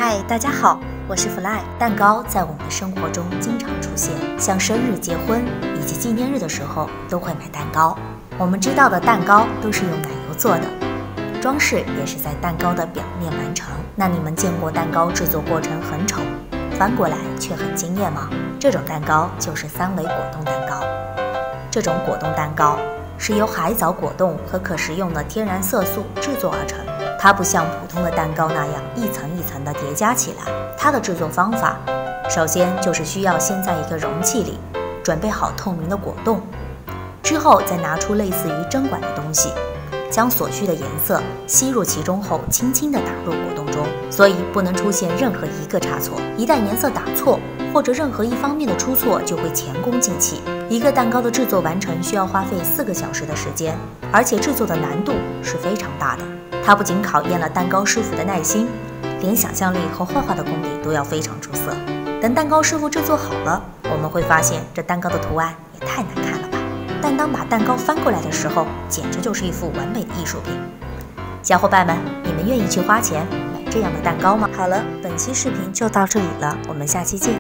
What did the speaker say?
嗨，大家好，我是 Fly。蛋糕在我们的生活中经常出现，像生日、结婚以及纪念日的时候都会买蛋糕。我们知道的蛋糕都是用奶油做的，装饰也是在蛋糕的表面完成。那你们见过蛋糕制作过程很丑，翻过来却很惊艳吗？这种蛋糕就是3维果冻蛋糕。这种果冻蛋糕是由海藻果冻和可食用的天然色素制作而成，它不像普通的蛋糕那样一层一层的叠加起来。它的制作方法，首先就是需要先在一个容器里准备好透明的果冻，之后再拿出类似于针管的东西，将所需的颜色吸入其中后，轻轻地打入果冻中，所以不能出现任何一个差错。一旦颜色打错，或者任何一方面的出错，就会前功尽弃。一个蛋糕的制作完成需要花费4个小时的时间，而且制作的难度是非常大的。它不仅考验了蛋糕师傅的耐心，连想象力和画画的功力都要非常出色。等蛋糕师傅制作好了，我们会发现这蛋糕的图案也太难看了吧！但当把蛋糕翻过来的时候，简直就是一幅完美的艺术品。小伙伴们，你们愿意去花钱买这样的蛋糕吗？好了，本期视频就到这里了，我们下期见。